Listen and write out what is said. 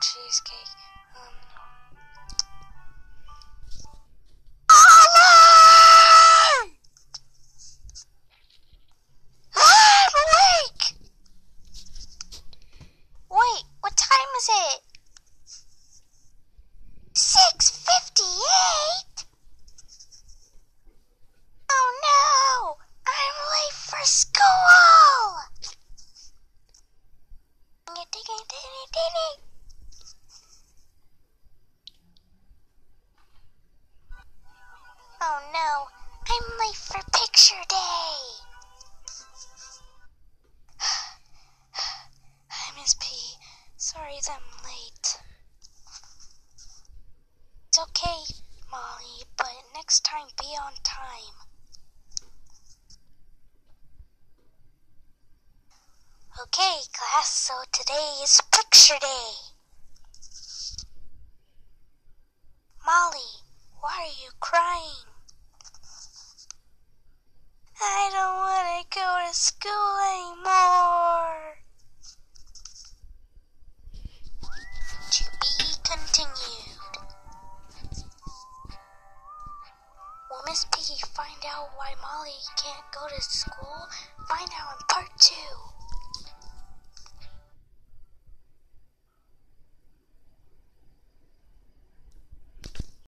cheesecake. I'm awake! Wait, what time is it? 6:58? Oh no! I'm late for school! Oh no, I'm late for picture day! Hi, Miss P. Sorry that I'm late. It's okay, Molly, but next time be on time. Okay, class, so today is picture day. Molly, why are you crying? I don't want to go to school anymore. To be continued. Will Miss Piggy find out why Molly can't go to school? Find out in part 2.